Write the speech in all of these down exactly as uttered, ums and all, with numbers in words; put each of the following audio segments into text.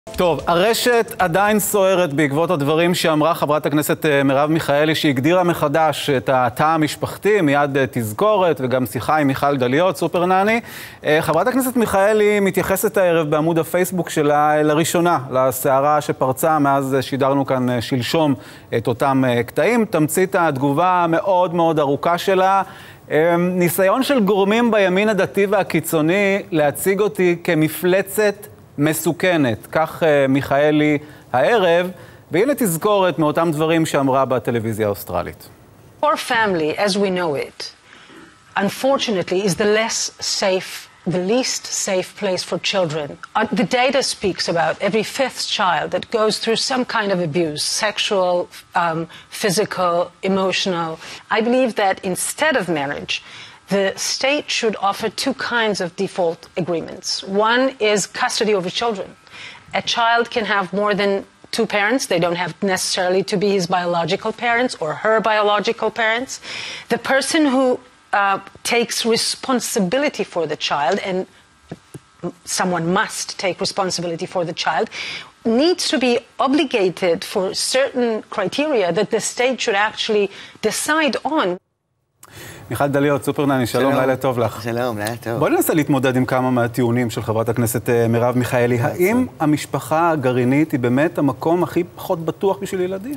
טוב, הרשת עדיין סוערת בעקבות הדברים שאמרה חברת הכנסת מרב מיכאלי, שהגדירה מחדש את התא המשפחתי, מיד תזכורת, וגם שיחה עם מיכל דליות, סופר נני. חברת הכנסת מיכאלי מתייחסת הערב בעמוד הפייסבוק שלה לראשונה, לסערה שפרצה מאז שידרנו כאן שלשום את אותם קטעים. תמצית התגובה מאוד מאוד ארוכה שלה. ניסיון של גורמים בימין הדתי והקיצוני להציג אותי כמפלצת מסוכנת, כך מיכאלי הערב, והנה תזכורת מאותם דברים שאמרה בטלוויזיה האוסטרלית. Our family, as we know it, unfortunately, is the less safe, the least safe place for children. Uh, the data speaks about every fifth child that goes through some kind of abuse, sexual, um, physical, emotional. I believe that instead of marriage, the state should offer two kinds of default agreements. One is custody over children. A child can have more than two parents. They don't have necessarily to be his biological parents or her biological parents. The person who uh, takes responsibility for the child, and someone must take responsibility for the child, needs to be obligated for certain criteria that the state should actually decide on. מיכל דליות, סופר נני, שלום, לילה טוב לך. שלום, לילה טוב. בואי ננסה להתמודד עם כמה מהטיעונים של חברת הכנסת מרב מיכאלי. האם המשפחה הגרעינית היא באמת המקום הכי פחות בטוח בשביל ילדים?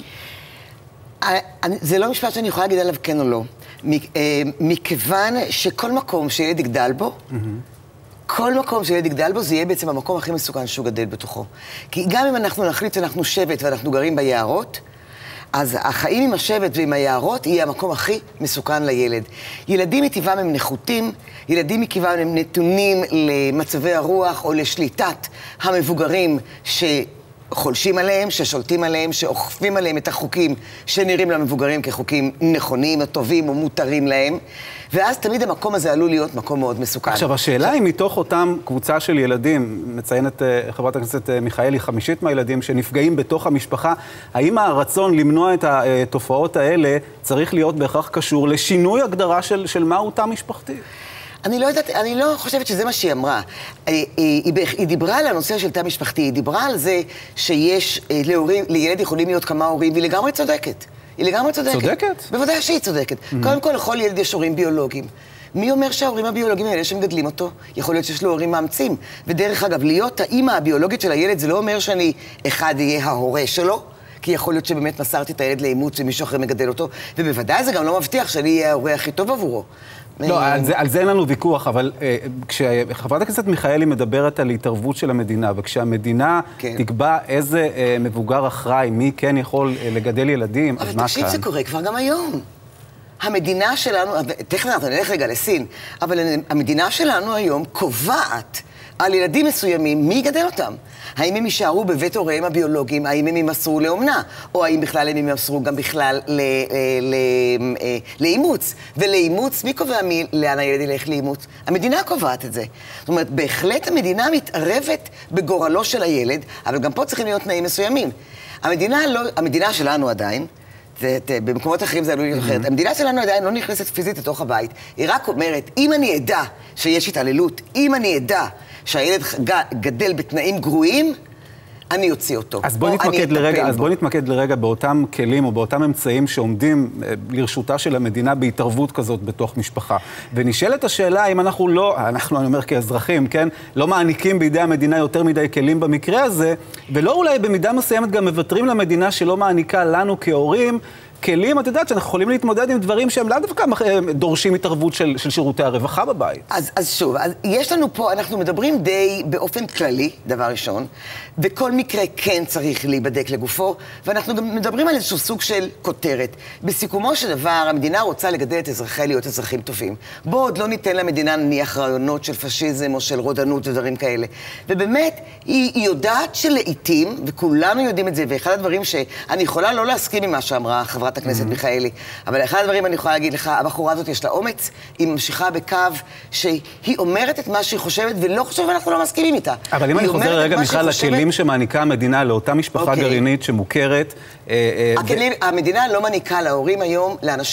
זה לא משפט שאני יכולה להגיד עליו כן או לא. מכיוון שכל מקום שילד יגדל בו, כל מקום שילד יגדל בו, זה יהיה בעצם המקום הכי מסוכן שהוא גדל בתוכו. כי גם אם אנחנו נחליט שאנחנו שבט ואנחנו גרים ביערות, אז החיים עם השבט ועם היערות יהיה המקום הכי מסוכן לילד. ילדים מטבעם הם נחותים, ילדים מטבעם הם נתונים למצבי הרוח או לשליטת המבוגרים שחולשים עליהם, ששולטים עליהם, שאוכפים עליהם את החוקים שנראים למבוגרים כחוקים נכונים או טובים או מותרים להם. ואז תמיד המקום הזה עלול להיות מקום מאוד מסוכן. עכשיו, השאלה היא מתוך אותם קבוצה של ילדים, מציינת חברת הכנסת מיכאלי, חמישית מהילדים שנפגעים בתוך המשפחה, האם הרצון למנוע את התופעות האלה צריך להיות בהכרח קשור לשינוי הגדרה של, של מהו תא משפחתי? אני לא יודעת, אני לא חושבת שזה מה שהיא אמרה. היא, היא, היא דיברה על הנושא של תא משפחתי, היא דיברה על זה שיש להורים, לילד יכולים להיות כמה הורים, והיא לגמרי צודקת. היא לגמרי צודקת. צודקת? בוודאי שהיא צודקת. Mm-hmm. קודם כל, לכל ילד יש הורים ביולוגיים. מי אומר שההורים הביולוגיים האלה שמגדלים אותו? יכול להיות שיש לו הורים מאמצים. ודרך אגב, להיות האמא הביולוגית של הילד, זה לא אומר שאני אחד יהיה ההורה שלו, כי יכול להיות שבאמת מסרתי את הילד לאימוץ ומישהו אחר מגדל אותו, ובוודאי זה גם לא מבטיח שאני אהיה ההורה הכי טוב עבורו. לא, על זה, על זה אין לנו ויכוח, אבל אה, כשחברת הכנסת מיכאלי מדברת על התערבות של המדינה, וכשהמדינה כן. תקבע איזה אה, מבוגר אחראי, מי כן יכול אה, לגדל ילדים, אז מה כאן? אבל תקשיב, זה קורה כבר גם היום. המדינה שלנו, תכף אנחנו נלך רגע לסין, אבל המדינה שלנו היום קובעת על ילדים מסוימים מי יגדל אותם. האם הם יישארו בבית הוריהם הביולוגיים, האם הם ימסרו לאומנה, או האם בכלל הם ימסרו גם בכלל לאימוץ. ולאימוץ, מי קובע מי, לאן הילד ילך לאימוץ? המדינה קובעת את זה. זאת אומרת, בהחלט המדינה מתערבת בגורלו של הילד, אבל גם פה צריכים להיות תנאים מסוימים. המדינה, לא, המדינה שלנו עדיין, זה, במקומות אחרים זה עלול להיות אחרת. המדינה שלנו עדיין לא נכנסת פיזית לתוך הבית. היא רק אומרת, אם אני אדע שיש התעללות, אם אני אדע שהילד גדל בתנאים גרועים, אני יוציא אותו. אז בוא נתמקד לרגע, אז בוא נתמקד לרגע באותם כלים או באותם אמצעים שעומדים לרשותה של המדינה בהתערבות כזאת בתוך משפחה. ונשאלת השאלה אם אנחנו לא, אנחנו אני אומר כאזרחים, כן, לא מעניקים בידי המדינה יותר מדי כלים במקרה הזה, ולא אולי במידה מסוימת גם מוותרים למדינה שלא מעניקה לנו כהורים, כלים, את יודעת, שאנחנו יכולים להתמודד עם דברים שהם לא דווקא דורשים התערבות של, של שירותי הרווחה בבית. אז, אז שוב, אז יש לנו פה, אנחנו מדברים די באופן כללי, דבר ראשון, וכל מקרה כן צריך להיבדק לגופו, ואנחנו גם מדברים על איזשהו סוג של כותרת. בסיכומו של דבר, המדינה רוצה לגדל את אזרחי להיות אזרחים טובים. בוא עוד לא ניתן למדינה נניח רעיונות של פשיזם או של רודנות ודברים כאלה. ובאמת, היא, היא יודעת שלעיתים, וכולנו יודעים את זה, ואחד הדברים שאני יכולה לא להסכים עם מה שאמרה חברת הכנסת מיכאלי, אבל אחד הדברים אני יכולה להגיד לך, הבחורה הזאת יש לה אומץ, היא ממשיכה בקו שהיא אומרת את מה שהיא חושבת, ולא חושבת ואנחנו לא מסכימים איתה. אבל אם אני חוזר רגע בכלל לכלים שמעניקה המדינה לאותה משפחה גרעינית שמוכרת... המדינה לא מעניקה להורים היום, לאנשים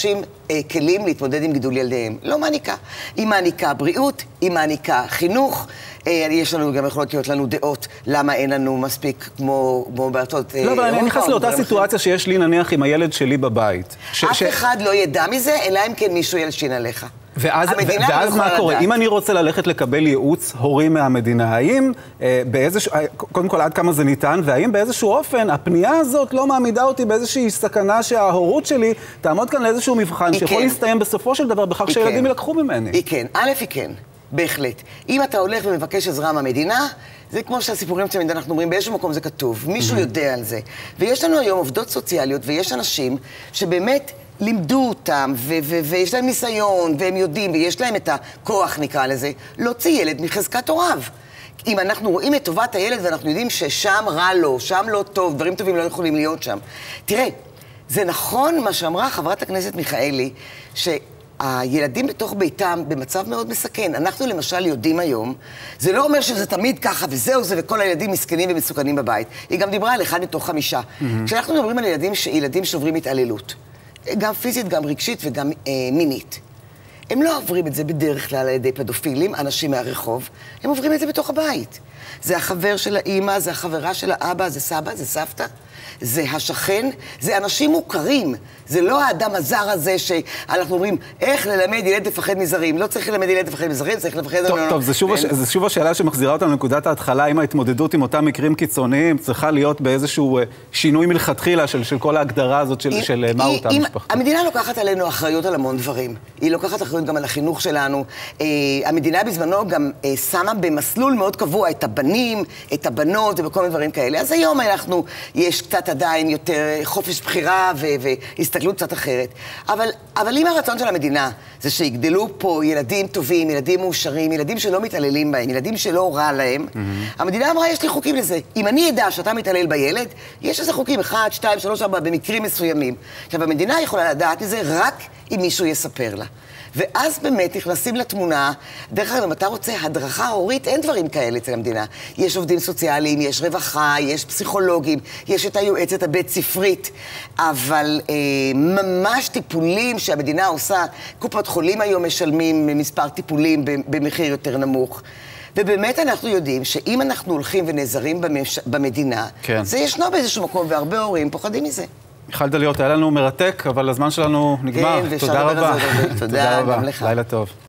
כלים להתמודד עם גידול ילדיהם. לא מעניקה. היא מעניקה בריאות, היא מעניקה חינוך, יש לנו גם יכולות להיות לנו דעות למה אין לנו מספיק כמו, כמו בארצות... לא, אבל אני נכנס לאותה סיטואציה שיש לי נניח עם הילד שלי בבית. אף אחד לא ידע מזה, אלא אם כן מישהו ילשין עליך. ואז, ואז מה קורה? אם אני רוצה ללכת לקבל ייעוץ הורים מהמדינה, האם אה, באיזשהו, קודם כל עד כמה זה ניתן, והאם באיזשהו אופן הפנייה הזאת לא מעמידה אותי באיזושהי סכנה שההורות שלי תעמוד כאן לאיזשהו מבחן שיכול כן. להסתיים בסופו של דבר בכך שילדים כן. ילקחו ממני? היא כן. א' היא כן. בהחלט. אם אתה הולך ומבקש עזרה מהמדינה, זה כמו שהסיפורים תמיד אנחנו אומרים, באיזשהו מקום זה כתוב, מישהו יודע על זה. ויש לנו היום עובדות סוציאליות, ויש אנשים שבאמת לימדו אותם, ו- ו- ויש להם ניסיון, והם יודעים, ויש להם את הכוח, נקרא לזה, להוציא ילד מחזקת הוריו. אם אנחנו רואים את טובת הילד, ואנחנו יודעים ששם רע לו, שם לא טוב, דברים טובים לא יכולים להיות שם. תראה, זה נכון מה שאמרה חברת הכנסת מיכאלי, ש... הילדים בתוך ביתם במצב מאוד מסכן. אנחנו למשל יודעים היום, זה לא אומר שזה תמיד ככה וזהו זה וכל הילדים מסכנים ומסוכנים בבית. היא גם דיברה על אחד מתוך חמישה. Mm-hmm. כשאנחנו מדברים על ילדים, ילדים שעוברים התעללות, גם פיזית, גם רגשית וגם אה, מינית. הם לא עוברים את זה בדרך כלל על ידי פדופילים, אנשים מהרחוב, הם עוברים את זה בתוך הבית. זה החבר של האמא, זה החברה של האבא, זה סבא, זה סבתא. זה השכן, זה אנשים מוכרים. זה לא האדם הזר הזה שאנחנו אומרים, איך ללמד ילד לפחד מזרים. לא צריך ללמד ילד לפחד מזרים, צריך לפחד... טוב, טוב, זה שוב, זה שוב השאלה שמחזירה אותנו לנקודת ההתחלה, אם ההתמודדות עם אותם מקרים קיצוניים צריכה להיות באיזשהו שינוי מלכתחילה של, של כל ההגדרה הזאת של, היא, של מה אותה משפחתית. המדינה לוקחת עלינו אחריות על המון דברים. היא לוקחת אחריות גם על החינוך שלנו. אה, המדינה בזמנו גם אה, שמה במסלול מאוד קבוע את הבנים, את הבנות ובכל מיני דברים כאלה. אז היום אנחנו, יש קצת עדיין יותר חופש בחירה ו- והסתכלות קצת אחרת. אבל, אבל אם הרצון של המדינה זה שיגדלו פה ילדים טובים, ילדים מאושרים, ילדים שלא מתעללים בהם, ילדים שלא רע להם, mm-hmm. המדינה אמרה, יש לי חוקים לזה. אם אני ידע שאתה מתעלל בילד, יש לזה חוקים, אחד, שתיים, שלוש, ארבע, במקרים מסוימים. עכשיו, המדינה יכולה לדעת את זה רק אם מישהו יספר לה. ואז באמת נכנסים לתמונה, דרך אגב, אם אתה רוצה הדרכה הורית, אין דברים כאלה אצל המדינה. יש עובדים סוציאליים, יש רווחה, יש פסיכולוגים, יש את היועצת הבית ספרית, אבל אה, ממש טיפולים שהמדינה עושה, קופות חולים היום משלמים מספר טיפולים במחיר יותר נמוך. ובאמת אנחנו יודעים שאם אנחנו הולכים ונעזרים במש... במדינה, כן. זה ישנו באיזשהו מקום, והרבה הורים פוחדים מזה. מיכל דליות, היה לנו מרתק, אבל הזמן שלנו נגמר. כן, תודה רבה. תודה, תודה רבה. גם לך. לילה טוב.